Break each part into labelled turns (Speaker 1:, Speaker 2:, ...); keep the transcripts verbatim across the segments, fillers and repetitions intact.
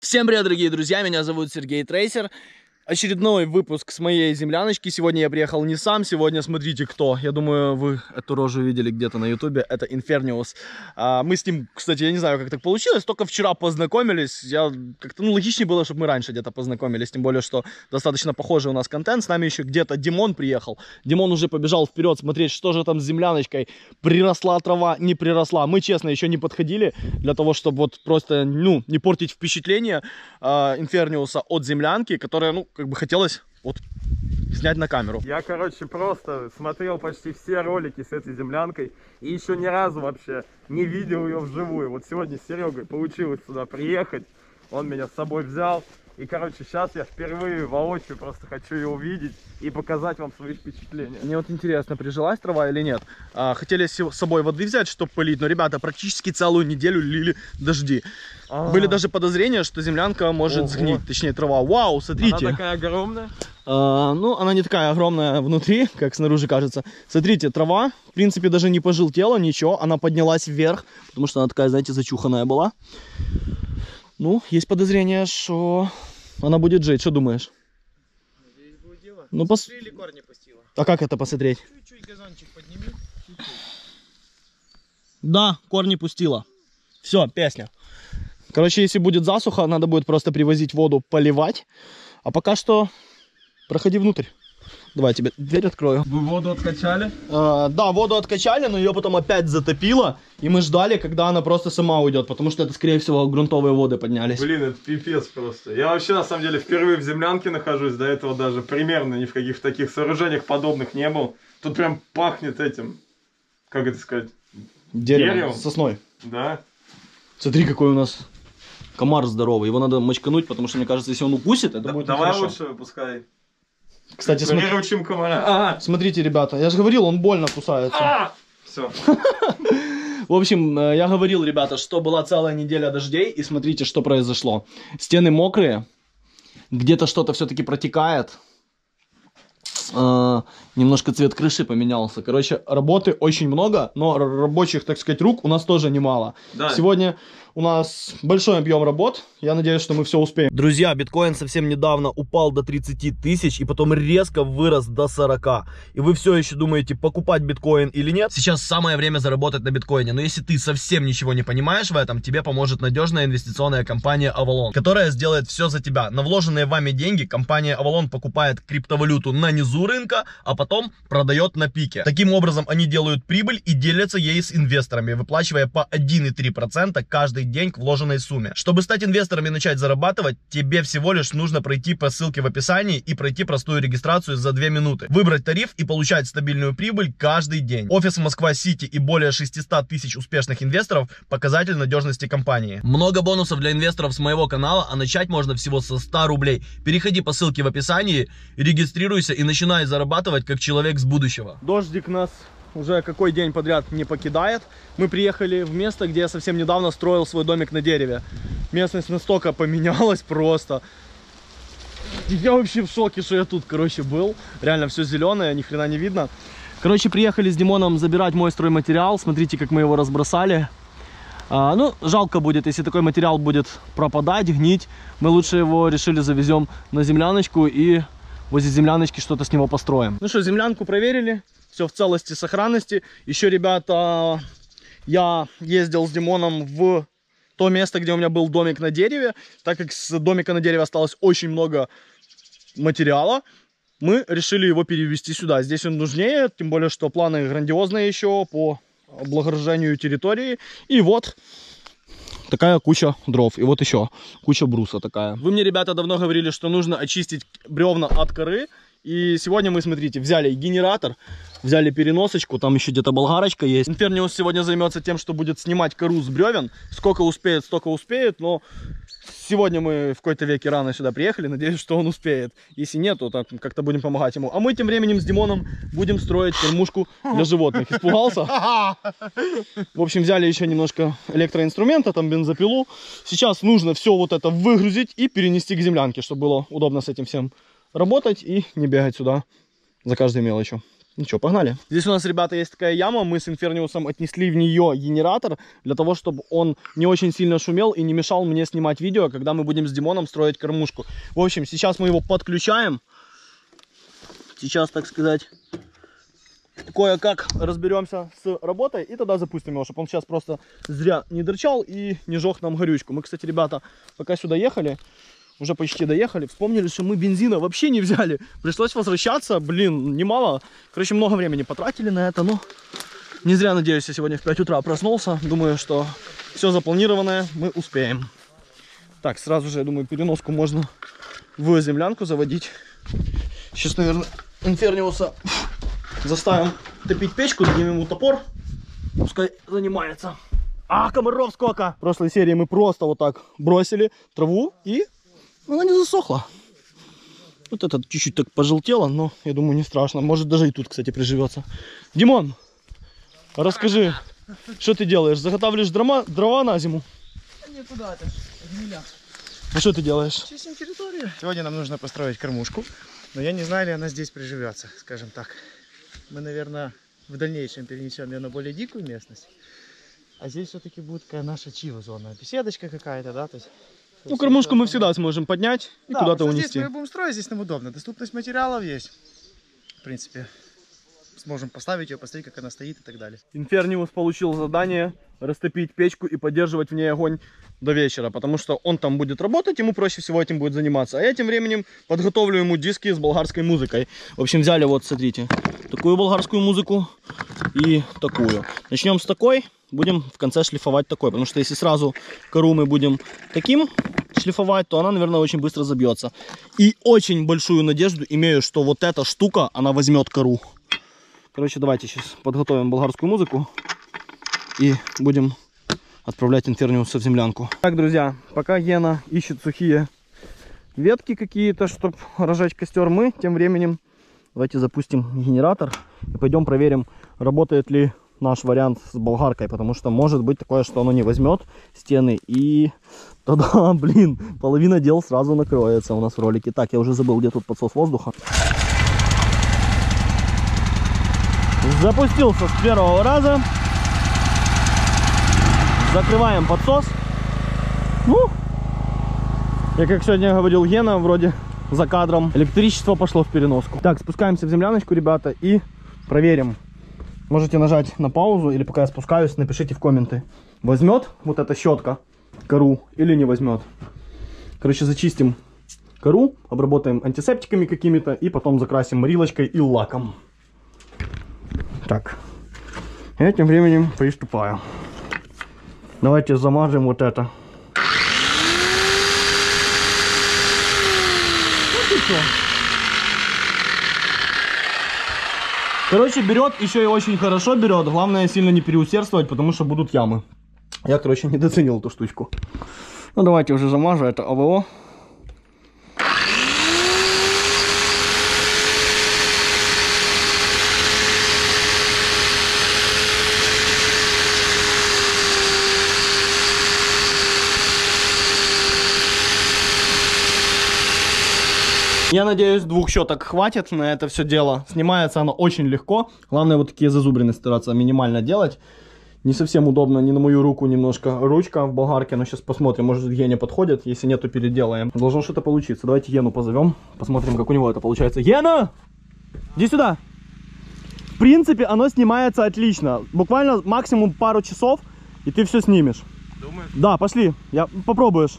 Speaker 1: Всем привет, дорогие друзья, меня зовут Сергей Трейсер. Очередной выпуск с моей земляночки. Сегодня я приехал не сам, сегодня смотрите кто. Я думаю, вы эту рожу видели где-то на ютубе. Это Инферниус. А, мы с ним, кстати, я не знаю, как так получилось, только вчера познакомились. Я как-то, ну, логичнее было, чтобы мы раньше где-то познакомились. Тем более, что достаточно похожий у нас контент. С нами еще где-то Димон приехал. Димон уже побежал вперед смотреть, что же там с земляночкой. Приросла трава, не приросла. Мы, честно, еще не подходили для того, чтобы вот просто, ну, не портить впечатление а, Инферниуса от землянки, которая, ну, как бы хотелось вот снять на камеру.
Speaker 2: Я, короче, просто смотрел почти все ролики с этой землянкой и еще ни разу вообще не видел ее вживую. Вот сегодня с Серегой получилось сюда приехать, он меня с собой взял. И, короче, сейчас я впервые воочию просто хочу ее увидеть и показать вам свои впечатления.
Speaker 1: Мне вот интересно, прижилась трава или нет. А, хотели с собой воды взять, чтобы полить, но, ребята, практически целую неделю лили дожди. А -а -а. Были даже подозрения, что землянка может Ого. сгнить, точнее трава. Вау, смотрите.
Speaker 2: Она такая огромная?
Speaker 1: А, ну, она не такая огромная внутри, как снаружи кажется. Смотрите, трава, в принципе, даже не пожелтела, ничего. Она поднялась вверх, потому что она такая, знаете, зачуханная была. Ну, есть подозрение, что она будет жить. Что думаешь?
Speaker 3: Здесь будет дело.
Speaker 1: Ну, пос...
Speaker 3: Или корни пустила.
Speaker 1: А как это посмотреть?
Speaker 3: Чуть-чуть газончик подними. Чуть-чуть.
Speaker 1: Да, корни пустила. Все, песня. Короче, если будет засуха, надо будет просто привозить воду, поливать. А пока что проходи внутрь. Давай, я тебе дверь открою.
Speaker 2: Вы воду откачали?
Speaker 1: А, да, воду откачали, но ее потом опять затопило. И мы ждали, когда она просто сама уйдет. Потому что это, скорее всего, грунтовые воды поднялись.
Speaker 2: Блин, это пипец просто. Я вообще, на самом деле, впервые в землянке нахожусь. До этого даже примерно ни в каких таких сооружениях подобных не был. Тут прям пахнет этим, как это сказать?
Speaker 1: Деревом,
Speaker 2: Деревом?
Speaker 1: сосной.
Speaker 2: Да.
Speaker 1: Смотри, какой у нас комар здоровый. Его надо мочкануть, потому что, мне кажется, если он укусит, это
Speaker 2: да,
Speaker 1: будет
Speaker 2: давай
Speaker 1: нехорошо.
Speaker 2: лучше выпускай.
Speaker 1: Кстати, смотри...
Speaker 2: Приручим комара. А!
Speaker 1: Смотрите, ребята, я же говорил, он больно кусается.
Speaker 2: А! Все.
Speaker 1: В общем, я говорил, ребята, что была целая неделя дождей, и смотрите, что произошло. Стены мокрые, где-то что-то все-таки протекает. Немножко цвет крыши поменялся. Короче, работы очень много, но рабочих, так сказать, рук у нас тоже немало.
Speaker 2: Да.
Speaker 1: Сегодня у нас большой объем работ. Я надеюсь, что мы все успеем. Друзья, биткоин совсем недавно упал до тридцати тысяч и потом резко вырос до сорока. И вы все еще думаете, покупать биткоин или нет? Сейчас самое время заработать на биткоине. Но если ты совсем ничего не понимаешь в этом, тебе поможет надежная инвестиционная компания Avalon, которая сделает все за тебя. На вложенные вами деньги компания Avalon покупает криптовалюту на низу рынка, а потом продает на пике. Таким образом, они делают прибыль и делятся ей с инвесторами, выплачивая по один и три десятых процента каждый день к вложенной сумме. Чтобы стать инвестором и начать зарабатывать, тебе всего лишь нужно пройти по ссылке в описании и пройти простую регистрацию за две минуты. Выбрать тариф и получать стабильную прибыль каждый день. Офис Москва-Сити и более шестисот тысяч успешных инвесторов – показатель надежности компании. Много бонусов для инвесторов с моего канала, а начать можно всего со ста рублей. Переходи по ссылке в описании, регистрируйся и начинай зарабатывать как человек с будущего. Дождик нас уже какой день подряд не покидает. Мы приехали в место, где я совсем недавно строил свой домик на дереве. Местность настолько поменялась просто. Я вообще в шоке, что я тут, короче, был. Реально все зеленое, ни хрена не видно. Короче, приехали с Димоном забирать мой стройматериал. Смотрите, как мы его разбросали. А, ну, жалко будет, если такой материал будет пропадать, гнить. Мы лучше его решили завезем на земляночку и возле земляночки что-то с него построим. Ну что, землянку проверили. Все в целости, сохранности. Еще, ребята, я ездил с Димоном в то место, где у меня был домик на дереве. Так как с домика на дереве осталось очень много материала, мы решили его перевести сюда. Здесь он нужнее, тем более, что планы грандиозные еще по облагорожению территории. И вот такая куча дров. И вот еще куча бруса такая. Вы мне, ребята, давно говорили, что нужно очистить бревна от коры. И сегодня мы, смотрите, взяли генератор, взяли переносочку, там еще где-то болгарочка есть. Инферниус сегодня займется тем, что будет снимать кору с бревен. Сколько успеет, столько успеет, но сегодня мы в какой-то веке рано сюда приехали, надеюсь, что он успеет. Если нет, то так как-то будем помогать ему. А мы тем временем с Димоном будем строить кормушку для животных. Испугался? В общем, взяли еще немножко электроинструмента, там бензопилу. Сейчас нужно все вот это выгрузить и перенести к землянке, чтобы было удобно с этим всем работать и не бегать сюда за каждой мелочью. Ну что, погнали. Здесь у нас, ребята, есть такая яма. Мы с Инферниусом отнесли в нее генератор, для того, чтобы он не очень сильно шумел и не мешал мне снимать видео, когда мы будем с Димоном строить кормушку. В общем, сейчас мы его подключаем. Сейчас, так сказать, кое-как разберемся с работой и тогда запустим его, чтобы он сейчас просто зря не дырчал и не жег нам горючку. Мы, кстати, ребята, пока сюда ехали, уже почти доехали, вспомнили, что мы бензина вообще не взяли. Пришлось возвращаться, блин, немало. Короче, много времени потратили на это, но не зря, надеюсь, я сегодня в пять утра проснулся. Думаю, что все запланированное мы успеем. Так, сразу же, я думаю, переноску можно в землянку заводить. Сейчас, наверное, Инферниуса заставим топить печку, дадим ему топор, пускай занимается. А, комаров сколько! В прошлой серии мы просто вот так бросили траву и она не засохла. Вот это чуть-чуть так пожелтело, но я думаю, не страшно. Может даже и тут, кстати, приживется. Димон, расскажи, что ты делаешь? Заготавливаешь дрова, дрова на зиму?
Speaker 3: Никуда, это ж гниля.
Speaker 1: А что ты делаешь?
Speaker 3: Чистим территорию. Сегодня нам нужно построить кормушку, но я не знаю, ли она здесь приживется, скажем так. Мы, наверное, в дальнейшем перенесем ее на более дикую местность. А здесь все-таки будет такая наша чио-зона. Беседочка какая-то, да? То есть,
Speaker 1: ну, кормушку мы всегда сможем поднять и да, куда-то унести.
Speaker 3: Здесь мы будем строить, здесь нам удобно. Доступность материалов есть. В принципе, сможем поставить ее, посмотреть, как она стоит и так далее.
Speaker 1: Инферниус получил задание растопить печку и поддерживать в ней огонь до вечера, потому что он там будет работать, ему проще всего этим будет заниматься. А я тем временем подготовлю ему диски с болгарской музыкой. В общем, взяли вот, смотрите, такую болгарскую музыку и такую. Начнем с такой, будем в конце шлифовать такой, потому что если сразу кору мы будем таким шлифовать, то она, наверное, очень быстро забьется. И очень большую надежду имею, что вот эта штука, она возьмет кору. Короче, давайте сейчас подготовим болгарскую музыку и будем отправлять Инферниуса в землянку. Так, друзья, пока Гена ищет сухие ветки какие-то, чтобы разжечь костер, мы тем временем давайте запустим генератор и пойдем проверим, работает ли наш вариант с болгаркой, потому что может быть такое, что оно не возьмет стены, и тогда, блин, половина дел сразу накроется у нас в ролике. Так, я уже забыл, где тут подсос воздуха. Запустился с первого раза. Закрываем подсос. Ну, я как сегодня говорил Гена, вроде за кадром, электричество пошло в переноску. Так, спускаемся в земляночку, ребята, и проверим. Можете нажать на паузу, или пока я спускаюсь, напишите в комменты, возьмет вот эта щетка кору или не возьмет. Короче, зачистим кору, обработаем антисептиками какими-то и потом закрасим морилочкой и лаком. Так, я тем временем приступаю. Давайте замажем вот это. Вот и все. Короче, берет, еще и очень хорошо берет. Главное сильно не переусердствовать, потому что будут ямы. Я, короче, недооценил эту штучку. Ну, давайте уже замажу. Это АВО. Я надеюсь, двух щеток хватит на это все дело. Снимается оно очень легко. Главное вот такие зазубрины стараться минимально делать. Не совсем удобно ни на мою руку немножко ручка в болгарке. Но сейчас посмотрим, может Гене подходит. Если нет, то переделаем. Должно что-то получиться. Давайте Гену позовем. Посмотрим, как у него это получается. Гена! Иди сюда! В принципе, оно снимается отлично. Буквально максимум пару часов, и ты все снимешь.
Speaker 2: Думаешь?
Speaker 1: Да, пошли. Я... Попробуешь.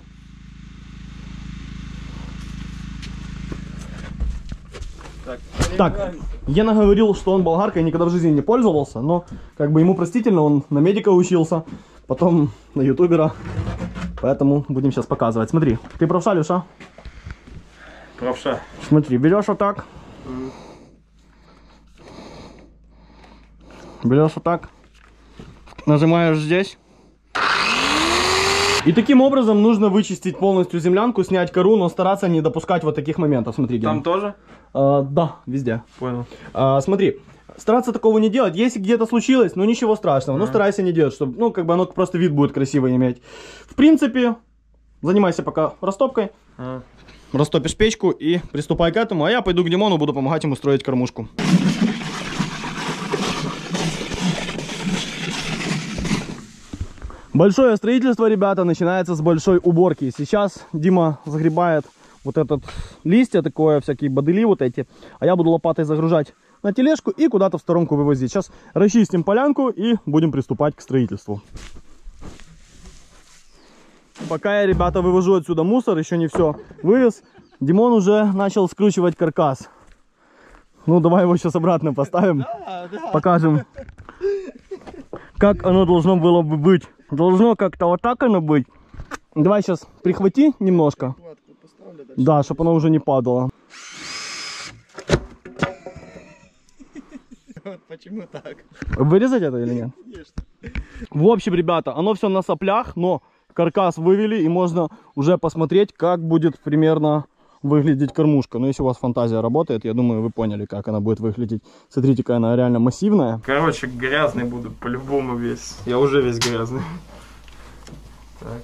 Speaker 2: Так,
Speaker 1: Так, Гена говорил, что он болгаркой никогда в жизни не пользовался, но как бы ему простительно, он на медика учился, потом на ютубера, поэтому будем сейчас показывать. Смотри, ты правша, Леша?
Speaker 2: Правша.
Speaker 1: Смотри, берешь вот так, mm. берешь вот так, нажимаешь здесь. И таким образом нужно вычистить полностью землянку, снять кору, но стараться не допускать вот таких моментов. Смотри, Ген.
Speaker 2: Там тоже?
Speaker 1: А, да, везде.
Speaker 2: Понял.
Speaker 1: А, смотри, стараться такого не делать. Если где-то случилось, ну ничего страшного. А. Ну старайся не делать, чтобы, ну как бы оно просто вид будет красивый иметь. В принципе, занимайся пока растопкой. А. Растопишь печку и приступай к этому. А я пойду к Димону, буду помогать ему строить кормушку. Большое строительство, ребята, начинается с большой уборки. Сейчас Дима загребает вот этот листья, такое, всякие бодыли вот эти. А я буду лопатой загружать на тележку и куда-то в сторонку вывозить. Сейчас расчистим полянку и будем приступать к строительству. Пока я, ребята, вывожу отсюда мусор, еще не все вывез, Димон уже начал скручивать каркас. Ну, давай его сейчас обратно поставим, да, да. Покажем, как оно должно было бы быть. Должно как-то вот так оно быть. Давай сейчас прихвати немножко. Да, чтобы оно уже не падало.
Speaker 3: Вот почему так.
Speaker 1: Вырезать это или нет?
Speaker 3: Конечно.
Speaker 1: В общем, ребята, оно все на соплях, но каркас вывели, и можно уже посмотреть, как будет примерно выглядеть кормушка. Но если у вас фантазия работает, я думаю, вы поняли, как она будет выглядеть. Смотрите, какая она реально массивная.
Speaker 2: Короче, грязный буду по-любому весь. Я уже весь грязный. Так.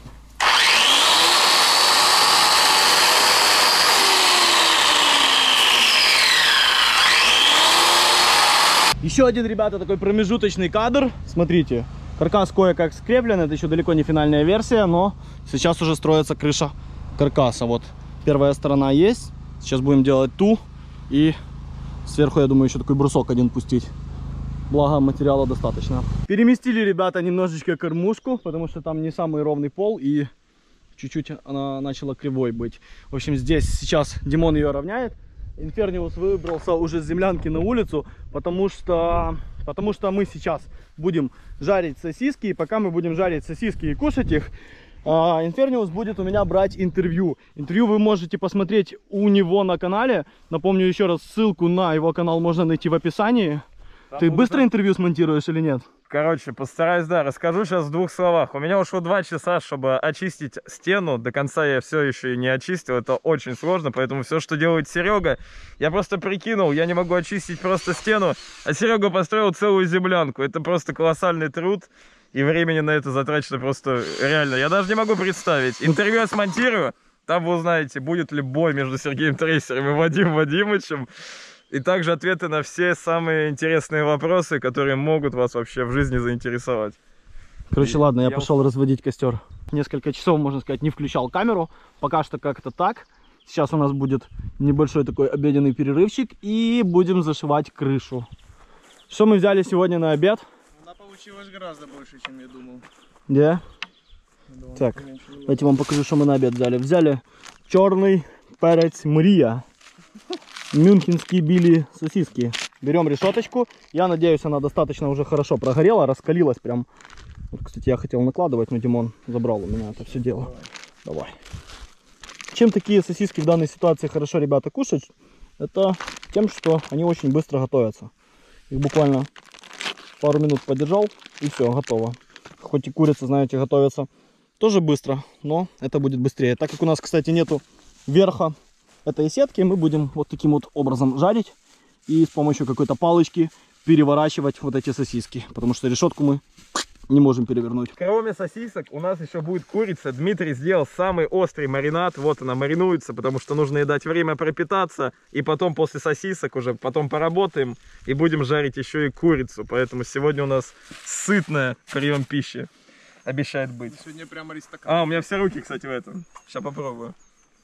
Speaker 1: Еще один, ребята, такой промежуточный кадр. Смотрите, каркас кое-как скреплен, это еще далеко не финальная версия, но сейчас уже строится крыша каркаса. Вот первая сторона есть, сейчас будем делать ту, и сверху, я думаю, еще такой брусок один пустить. Благо, материала достаточно. Переместили, ребята, немножечко кормушку, потому что там не самый ровный пол, и чуть-чуть она начала кривой быть. В общем, здесь сейчас Димон ее равняет. Инферниус выбрался уже с землянки на улицу, потому что, потому что мы сейчас будем жарить сосиски, и пока мы будем жарить сосиски и кушать их, Инферниус будет у меня брать интервью. Интервью вы можете посмотреть у него на канале. Напомню еще раз, ссылку на его канал можно найти в описании. Там Ты быстро уже... интервью смонтируешь или нет?
Speaker 2: Короче, постараюсь, да, расскажу сейчас в двух словах. У меня ушло два часа, чтобы очистить стену. До конца я все еще и не очистил. Это очень сложно, поэтому все, что делает Серега, я просто прикинул. Я не могу очистить просто стену, а Серега построил целую землянку. Это просто колоссальный труд. И времени на это затрачено просто реально. Я даже не могу представить. Интервью я смонтирую. Там вы узнаете, будет ли бой между Сергеем Трейсером и Вадимом Вадимовичем. И также ответы на все самые интересные вопросы, которые могут вас вообще в жизни заинтересовать.
Speaker 1: Короче, ладно, я,
Speaker 2: я
Speaker 1: пошел устал. разводить костер. Несколько часов, можно сказать, не включал камеру. Пока что как-то так. Сейчас у нас будет небольшой такой обеденный перерывчик. И будем зашивать крышу. Что мы взяли сегодня на обед?
Speaker 3: Она получилась гораздо больше, чем я думал.
Speaker 1: Да? Yeah? Так, давайте вам покажу, что мы на обед взяли. Взяли черный перец Мрия. Мюнхенские били сосиски. Берем решеточку. Я надеюсь, она достаточно уже хорошо прогорела, раскалилась прям. Вот, кстати, я хотел накладывать, но Димон забрал у меня это все дело. Давай. Давай. Чем такие сосиски в данной ситуации хорошо, ребята, кушать? Это тем, что они очень быстро готовятся. Их буквально пару минут подержал, и все, готово. Хоть и курица, знаете, готовится тоже быстро, но это будет быстрее. Так как у нас, кстати, нету верха этой сетки, мы будем вот таким вот образом жарить и с помощью какой-то палочки переворачивать вот эти сосиски, потому что решетку мы не можем перевернуть.
Speaker 2: Кроме сосисок у нас еще будет курица. Дмитрий сделал самый острый маринад. Вот она маринуется, потому что нужно ей дать время пропитаться. И потом после сосисок уже потом поработаем и будем жарить еще и курицу. Поэтому сегодня у нас сытный прием пищи. Обещает быть.
Speaker 3: Сегодня прям аристократ.
Speaker 2: А, у меня все руки, кстати, в этом. Сейчас попробую.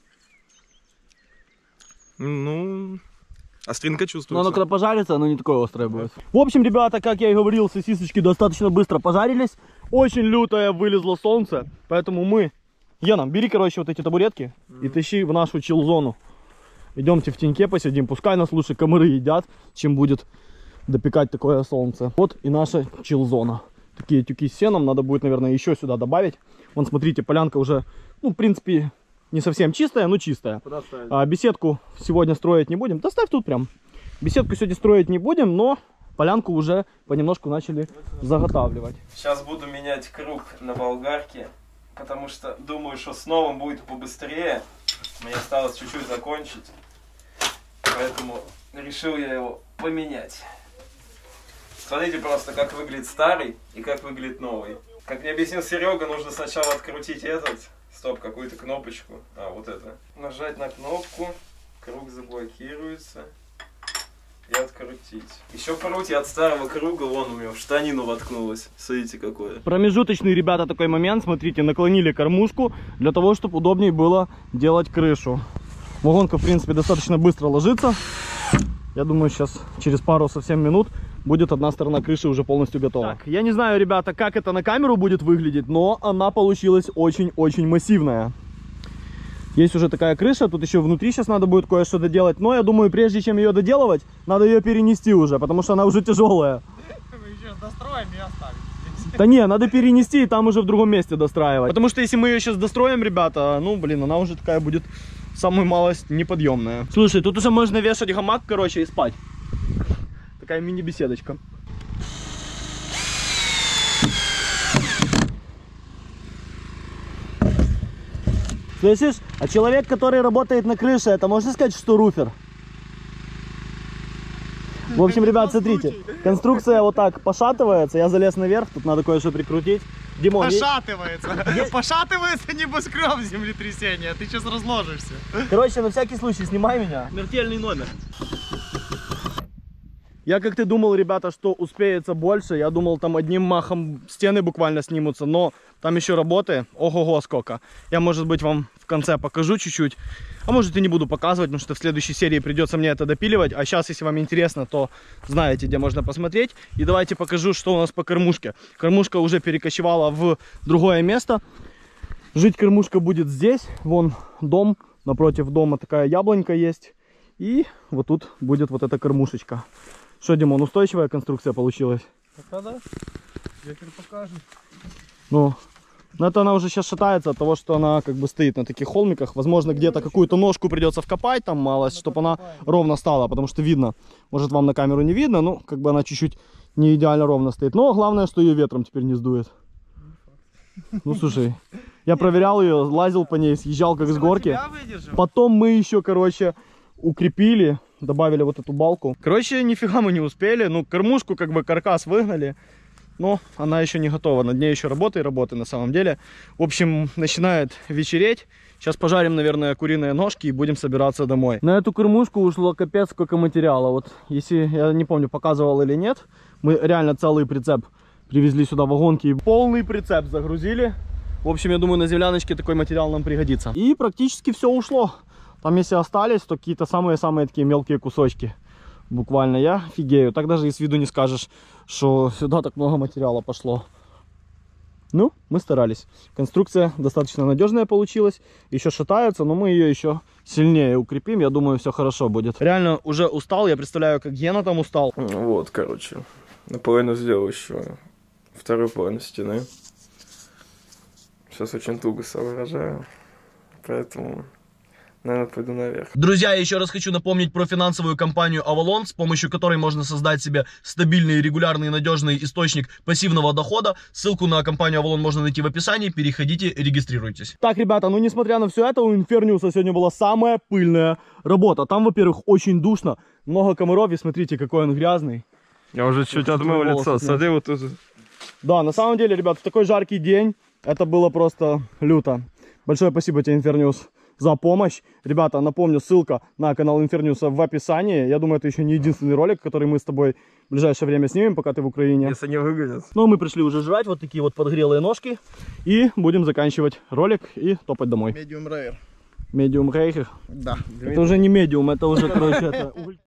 Speaker 2: Ну, остринка чувствуется.
Speaker 1: Но оно когда пожарится, оно не такое острое будет. В общем, ребята, как я и говорил, сосисочки достаточно быстро пожарились. Очень лютое вылезло солнце, поэтому мы... Яна, бери, короче, вот эти табуретки mm-hmm. и тащи в нашу чил-зону. Идемте в теньке посидим, пускай нас лучше комары едят, чем будет допекать такое солнце. Вот и наша чил-зона. Такие тюки с сеном, надо будет, наверное, еще сюда добавить. Вон, смотрите, полянка уже, ну, в принципе... Не совсем чистая, но чистая. А, беседку сегодня строить не будем. Да ставь тут прям. Беседку сегодня строить не будем, но полянку уже понемножку начали заготавливать.
Speaker 2: Сейчас буду менять круг на болгарке, потому что думаю, что с новым будет побыстрее. Мне осталось чуть-чуть закончить, поэтому решил я его поменять. Смотрите просто, как выглядит старый и как выглядит новый. Как мне объяснил Серега, нужно сначала открутить этот... Стоп, какую-то кнопочку. А, вот это. Нажать на кнопку. Круг заблокируется. и открутить. Еще поруть от старого круга, вон у меня в штанину воткнулась. Смотрите какое.
Speaker 1: Промежуточный, ребята, такой момент. Смотрите, наклонили кормушку для того, чтобы удобнее было делать крышу. Вагонка, в принципе, достаточно быстро ложится. Я думаю, сейчас через пару совсем минут будет одна сторона крыши уже полностью готова. Так, я не знаю, ребята, как это на камеру будет выглядеть, но она получилась очень-очень массивная. Есть уже такая крыша, тут еще внутри сейчас надо будет кое-что доделать. Но я думаю, прежде чем ее доделывать, надо ее перенести уже, потому что она уже тяжелая.
Speaker 3: Мы еще достроим и оставим.
Speaker 1: Да не, надо перенести и там уже в другом месте достраивать. Потому что если мы ее сейчас достроим, ребята, ну блин, она уже такая будет самую малость неподъемная. Слушай, тут уже можно вешать гамак, короче, и спать. Такая мини-беседочка. Слышишь? А человек, который работает на крыше, это можно сказать, что руфер? В общем, ребят, смотрите, конструкция вот так пошатывается, я залез наверх, тут надо кое-что прикрутить. Димон,
Speaker 3: Пошатывается. Пошатывается небоскреб землетрясения, ты сейчас разложишься.
Speaker 1: короче, на всякий случай снимай меня. Смертельный номер. Я как-то думал, ребята, что успеется больше. Я думал, там одним махом стены буквально снимутся, но там еще работы. Ого-го, сколько. Я, может быть, вам в конце покажу чуть-чуть. А может и не буду показывать, потому что в следующей серии придется мне это допиливать. А сейчас, если вам интересно, то знаете, где можно посмотреть. И давайте покажу, что у нас по кормушке. Кормушка уже перекочевала в другое место. Жить кормушка будет здесь. Вон дом. Напротив дома такая яблонька есть. И вот тут будет вот эта кормушечка. Что, Димон, устойчивая конструкция получилась?
Speaker 3: Пока да. Ветер покажет.
Speaker 1: Ну, это она уже сейчас шатается от того, что она как бы стоит на таких холмиках. Возможно, где-то какую-то ножку придется вкопать там малость, чтобы она ровно стала, потому что видно. Может, вам на камеру не видно, но как бы она чуть-чуть не идеально ровно стоит. Но главное, что ее ветром теперь не сдует. Ну, слушай, я проверял ее, лазил по ней, съезжал как с горки. Потом мы еще, короче, укрепили, добавили вот эту балку. Короче, нифига мы не успели. Ну, кормушку, как бы, каркас выгнали. Но она еще не готова. На дне еще работы и работы на самом деле. В общем, начинает вечереть. Сейчас пожарим, наверное, куриные ножки и будем собираться домой. На эту кормушку ушло капец сколько материала. Вот, если, я не помню, показывал или нет, мы реально целый прицеп привезли сюда вагонки и полный прицеп загрузили. В общем, я думаю, на земляночке такой материал нам пригодится. И практически все ушло. Там, если остались, то какие-то самые-самые такие мелкие кусочки. Буквально я офигею. Так даже и с виду не скажешь, что сюда так много материала пошло. Ну, мы старались. Конструкция достаточно надежная получилась. Еще шатается, но мы ее еще сильнее укрепим. Я думаю, все хорошо будет. Реально уже устал. Я представляю, как Гена там устал.
Speaker 2: Вот, короче. Наполовину сделал еще вторую половину стены. Сейчас очень туго соображаю. Поэтому... наверное, пойду наверх.
Speaker 1: Друзья, я еще раз хочу напомнить про финансовую компанию Avalon, с помощью которой можно создать себе стабильный, регулярный, надежный источник пассивного дохода. Ссылку на компанию Avalon можно найти в описании. Переходите, регистрируйтесь. Так, ребята, ну несмотря на все это, у Инферниуса сегодня была самая пыльная работа. Там, во-первых, очень душно, много комаров, и смотрите, какой он грязный.
Speaker 2: Я уже чуть отмыл лицо, смотри вот тут.
Speaker 1: Да, на самом деле, ребят, в такой жаркий день это было просто люто. Большое спасибо тебе, Инферниус, за помощь. Ребята, напомню, ссылка на канал Инферниуса в описании. Я думаю, это еще не единственный ролик, который мы с тобой в ближайшее время снимем, пока ты в Украине.
Speaker 2: Если не выгонят.
Speaker 1: Ну, мы пришли уже жрать, вот такие вот подгрелые ножки. И будем заканчивать ролик и топать домой.
Speaker 3: Medium rare.
Speaker 1: Medium rare?
Speaker 3: Да.
Speaker 1: Это уже не медиум, это уже, короче, это...